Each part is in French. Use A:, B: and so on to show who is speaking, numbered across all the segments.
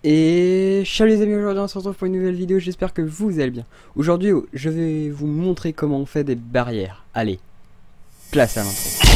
A: Et ciao les amis, aujourd'hui on se retrouve pour une nouvelle vidéo, j'espère que vous allez bien. Aujourd'hui je vais vous montrer comment on fait des barrières. Allez, place à l'intro.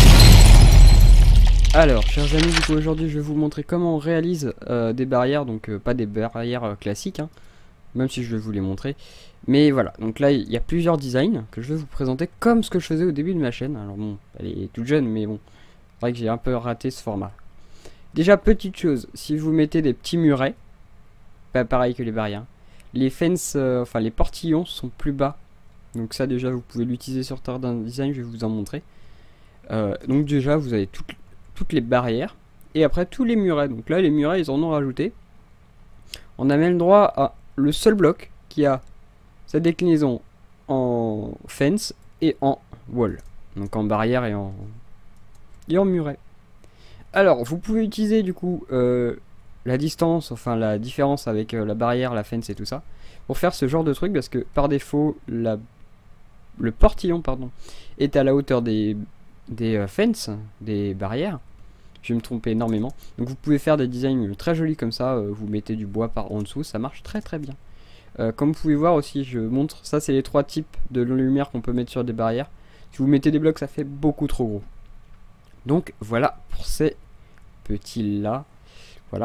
A: Alors chers amis, du coup aujourd'hui je vais vous montrer comment on réalise des barrières, donc pas des barrières classiques, hein, même si je vais vous les montrer. Mais voilà, donc là il y a plusieurs designs que je vais vous présenter comme ce que je faisais au début de ma chaîne. Alors bon, elle est toute jeune mais bon, c'est vrai que j'ai un peu raté ce format. Déjà petite chose, si vous mettez des petits murets, pas pareil que les barrières. Les fences, enfin les portillons sont plus bas. Donc ça déjà vous pouvez l'utiliser sur Tardin Design, je vais vous en montrer. Donc déjà vous avez toutes les barrières. Et après tous les murets. Donc là les murets ils en ont rajouté. On a même le droit à le seul bloc qui a sa déclinaison en fence et en wall. Donc en barrière et en muret. Alors vous pouvez utiliser du coup la distance, enfin la différence avec la barrière, la fence et tout ça, pour faire ce genre de truc, parce que par défaut, le portillon pardon, est à la hauteur des fences, des barrières. Je vais me tromper énormément. Donc vous pouvez faire des designs très jolis comme ça, vous mettez du bois par en dessous, ça marche très très bien. Comme vous pouvez voir aussi, je montre, ça c'est les trois types de lumière qu'on peut mettre sur des barrières. Si vous mettez des blocs, ça fait beaucoup trop gros. Donc voilà pour ces petits là. Voilà.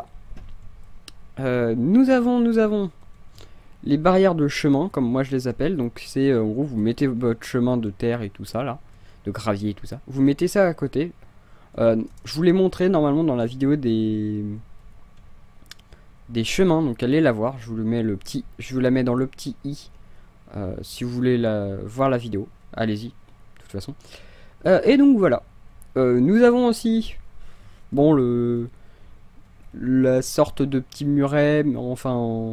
A: Nous avons les barrières de chemin, comme moi je les appelle. Donc c'est en gros vous mettez votre chemin de terre et tout ça là, de gravier et tout ça. Vous mettez ça à côté. Je vous l'ai montré normalement dans la vidéo des chemins, donc allez la voir. Je vous la mets dans le petit i si vous voulez voir la vidéo. Allez-y, de toute façon. Et donc voilà. Nous avons aussi bon la sorte de petit muret, enfin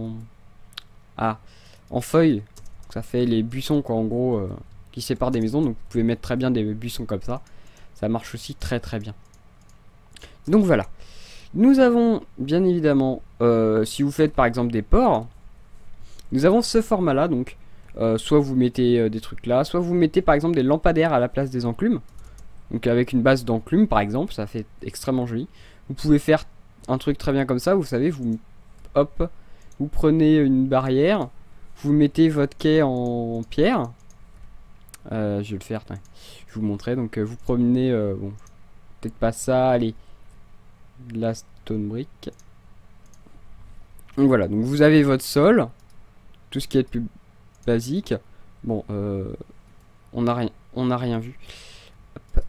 A: en feuilles. Ça fait les buissons quoi, en gros, qui séparent des maisons. Donc vous pouvez mettre très bien des buissons comme ça. Ça marche aussi très très bien. Donc voilà. Nous avons bien évidemment, si vous faites par exemple des ports, nous avons ce format là. Donc soit vous mettez des trucs là, soit vous mettez par exemple des lampadaires à la place des enclumes. Donc avec une base d'enclumes par exemple, ça fait extrêmement joli. Vous pouvez faire un truc très bien comme ça, vous savez, vous prenez une barrière, vous mettez votre quai en pierre. Je vais le faire, je vais vous montrer. Donc vous promenez, bon, peut-être pas ça, allez, de la stone brick. Donc voilà, donc vous avez votre sol, tout ce qui est de plus basique. Bon, on n'a rien vu. Hop.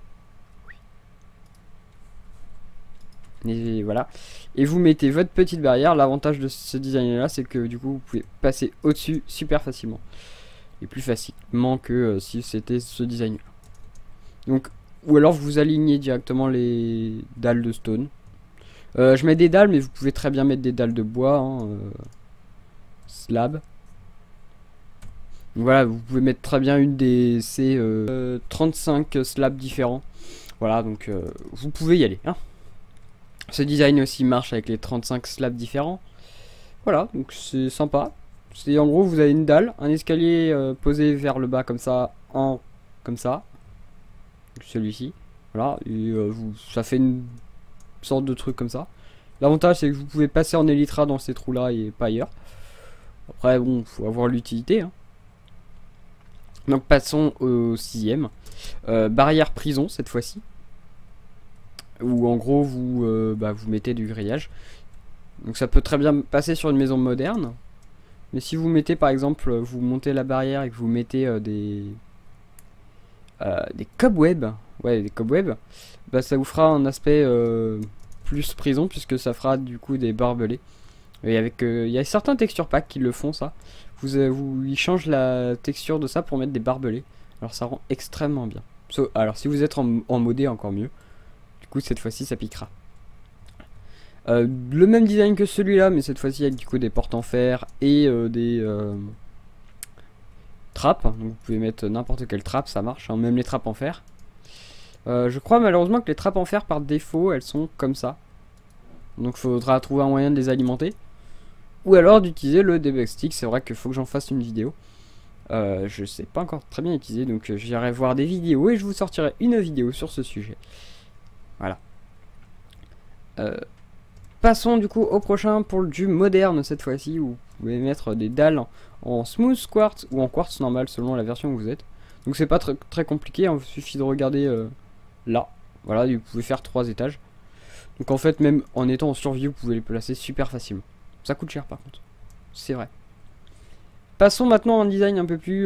A: Et voilà, et vous mettez votre petite barrière. L'avantage de ce design là, c'est que du coup vous pouvez passer au dessus super facilement, et plus facilement que si c'était ce design là. Donc, ou alors vous alignez directement les dalles de stone. Je mets des dalles, mais vous pouvez très bien mettre des dalles de bois, hein, slab. Donc voilà, vous pouvez mettre très bien une des 35 slabs différents. Voilà, donc vous pouvez y aller, hein. Ce design aussi marche avec les 35 slabs différents. Voilà, donc c'est sympa. C'est en gros, vous avez une dalle, un escalier posé vers le bas comme ça, comme ça. Celui-ci. Voilà, et ça fait une sorte de truc comme ça. L'avantage, c'est que vous pouvez passer en élytra dans ces trous-là et pas ailleurs. Après, bon, faut avoir l'utilité, hein. Donc passons au 6ème. Barrière prison, cette fois-ci. Où en gros vous mettez du grillage. Donc ça peut très bien passer sur une maison moderne. Mais si vous mettez par exemple, vous montez la barrière et que vous mettez des cobwebs, ouais, des cobwebs, bah ça vous fera un aspect plus prison, puisque ça fera du coup des barbelés. Et avec il y a certains texture packs qui le font ça. Ils changent la texture de ça pour mettre des barbelés. Alors ça rend extrêmement bien. Alors si vous êtes en modé, encore mieux. Du coup cette fois-ci ça piquera. Le même design que celui-là, mais cette fois-ci avec du coup des portes en fer et des trappes. Donc vous pouvez mettre n'importe quelle trappe, ça marche, hein, même les trappes en fer. Je crois malheureusement que les trappes en fer par défaut elles sont comme ça. Donc il faudra trouver un moyen de les alimenter. Ou alors d'utiliser le debug stick. C'est vrai qu'il faut que j'en fasse une vidéo. Je sais pas encore très bien utiliser, donc j'irai voir des vidéos et je vous sortirai une vidéo sur ce sujet. Voilà. Passons du coup au prochain pour du moderne cette fois-ci, où vous pouvez mettre des dalles en smooth quartz ou en quartz normal selon la version où vous êtes. Donc c'est pas très compliqué, hein, il suffit de regarder là. Voilà, vous pouvez faire 3 étages. Donc en fait, même en étant en survie, vous pouvez les placer super facilement. Ça coûte cher par contre, c'est vrai. Passons maintenant à un design un peu plus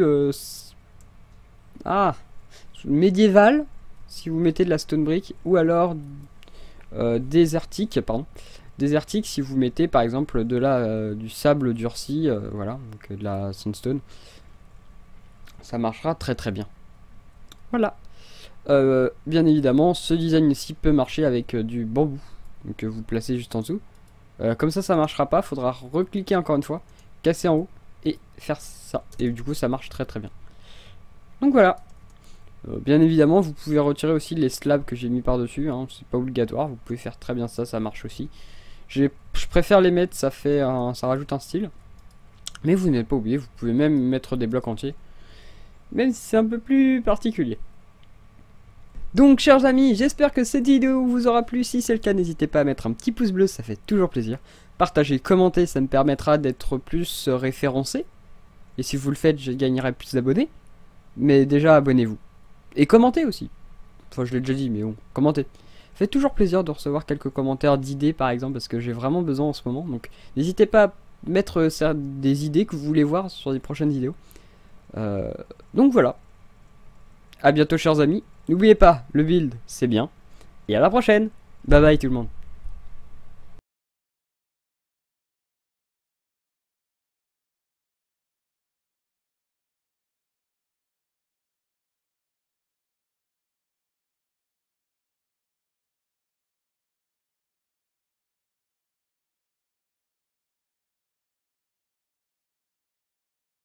A: médiéval, si vous mettez de la stone brick, ou alors désertique, pardon. Désertique si vous mettez par exemple du sable durci, voilà, donc de la sandstone. Ça marchera très bien. Voilà. Bien évidemment, ce design ici peut marcher avec du bambou, donc vous placez juste en dessous. Comme ça marchera pas, faudra recliquer encore une fois, casser en haut et faire ça. Et du coup ça marche très bien. Donc voilà. Bien évidemment vous pouvez retirer aussi les slabs que j'ai mis par dessus, hein, c'est pas obligatoire, vous pouvez faire très bien ça, ça marche aussi. Je préfère les mettre, ça rajoute un style. Mais vous n'êtes pas oublié, vous pouvez même mettre des blocs entiers, même si c'est un peu plus particulier. Donc chers amis, j'espère que cette vidéo vous aura plu. Si c'est le cas, n'hésitez pas à mettre un petit pouce bleu, ça fait toujours plaisir. Partagez, commentez, ça me permettra d'être plus référencé. Et si vous le faites, je gagnerai plus d'abonnés. Mais déjà, abonnez-vous. Et commentez aussi. Enfin, je l'ai déjà dit, mais bon, commentez. Ça fait toujours plaisir de recevoir quelques commentaires d'idées, par exemple, parce que j'ai vraiment besoin en ce moment. Donc n'hésitez pas à mettre des idées que vous voulez voir sur les prochaines vidéos. Donc voilà. A bientôt chers amis. N'oubliez pas, le build c'est bien. Et à la prochaine. Bye bye tout le monde.